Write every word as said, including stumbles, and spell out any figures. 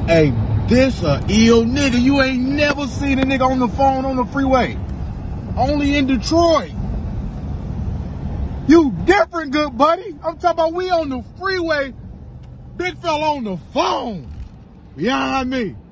Hey, this a ill nigga. You ain't never seen a nigga on the phone on the freeway. Only in Detroit. You different, good buddy. I'm talking about we on the freeway. Big fella on the phone. Behind me.